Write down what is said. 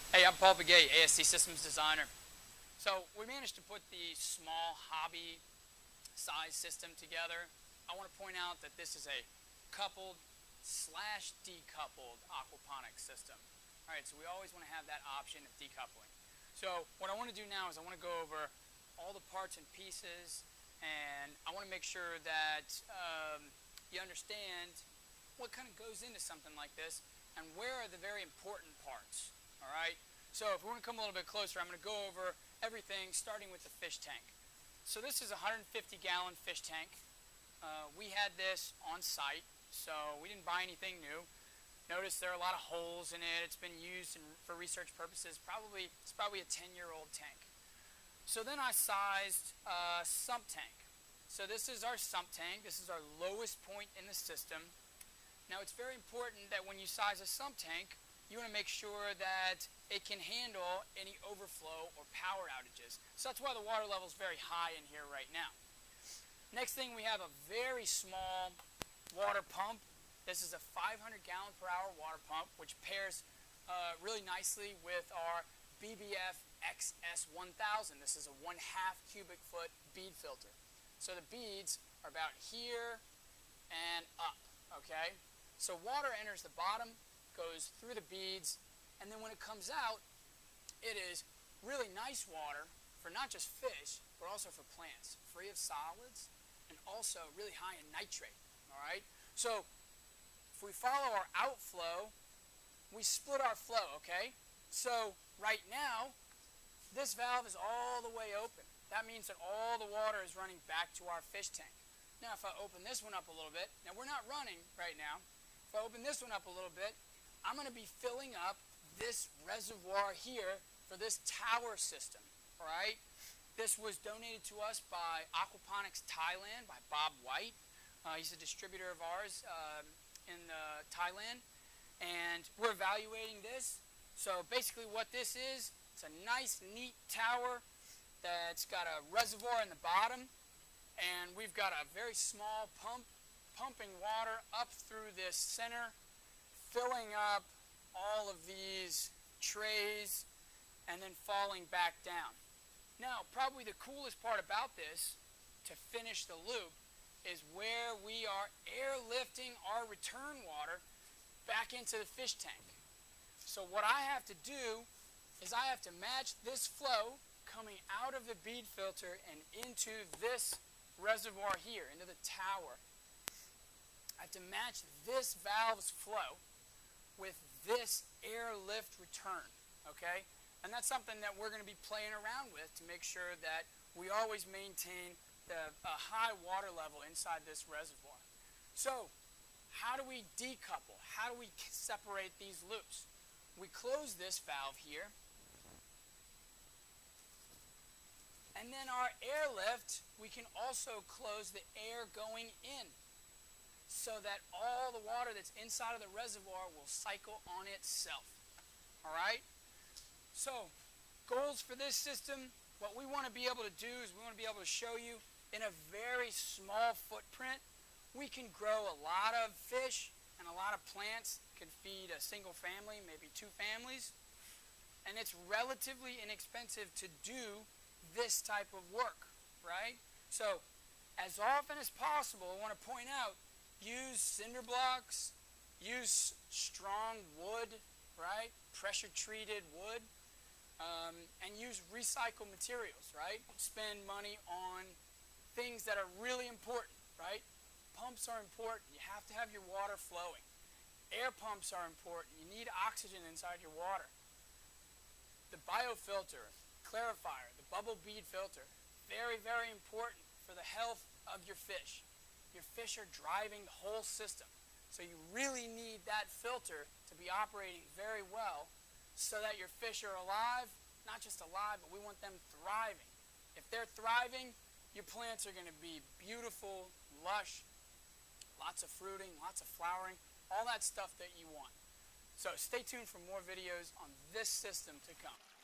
Hey, I'm Paul Begay, ASC Systems Designer. So we managed to put the small hobby size system together. I want to point out that this is a coupled slash decoupled aquaponics system. All right, so we always want to have that option of decoupling. So what I want to do now is I want to go over all the parts and pieces, and I want to make sure that you understand what kind of goes into something like this and where are the very important parts. All right, so if we want to come a little bit closer, I'm going to go over everything starting with the fish tank. So this is a 150-gallon fish tank. We had this on site, so we didn't buy anything new. Notice there are a lot of holes in it. It's been used for research purposes. It's probably a 10-year-old tank. So then I sized a sump tank. So this is our sump tank. This is our lowest point in the system. Now it's very important that when you size a sump tank, you want to make sure that it can handle any overflow or power outages. So that's why the water level is very high in here right now. Next thing, we have a very small water pump. This is a 500-gallon per hour water pump, which pairs really nicely with our BBF XS1000. This is a 1/2 cubic foot bead filter. So the beads are about here and up, okay? So water enters the bottom, goes through the beads, and then when it comes out, it is really nice water for not just fish, but also for plants, free of solids, and also really high in nitrate, all right? So if we follow our outflow, we split our flow, okay? So right now, this valve is all the way open. That means that all the water is running back to our fish tank. Now if I open this one up a little bit, now we're not running right now. If I open this one up a little bit, I'm going to be filling up this reservoir here for this tower system, all right? This was donated to us by Aquaponics Thailand, by Bob White. He's a distributor of ours in Thailand, and we're evaluating this. So basically what this is, it's a nice, neat tower that's got a reservoir in the bottom, and we've got a very small pump pumping water up through this center, filling up all of these trays, and then falling back down. Now, probably the coolest part about this, to finish the loop, is where we are airlifting our return water back into the fish tank. So what I have to do is I have to match this flow coming out of the bead filter and into this reservoir here, into the tower. I have to match this valve's flow with this airlift return, okay? And that's something that we're going to be playing around with to make sure that we always maintain a high water level inside this reservoir. So how do we decouple? How do we separate these loops? We close this valve here, and then our airlift, we can also close the air going in so that all the water that's inside of the reservoir will cycle on itself. All right? So, goals for this system, what we want to be able to do is we want to be able to show you in a very small footprint, we can grow a lot of fish and a lot of plants. Can feed a single family, maybe 2 families. And it's relatively inexpensive to do this type of work, right? So, as often as possible, I want to point out, use cinder blocks, use strong wood, right? Pressure-treated wood, and use recycled materials, right? Spend money on things that are really important, right? Pumps are important. You have to have your water flowing. Air pumps are important. You need oxygen inside your water. The biofilter, clarifier, the bubble bead filter, very, very important for the health of your fish. Your fish are driving the whole system. So you really need that filter to be operating very well so that your fish are alive, not just alive, but we want them thriving. If they're thriving, your plants are going to be beautiful, lush, lots of fruiting, lots of flowering, all that stuff that you want. So stay tuned for more videos on this system to come.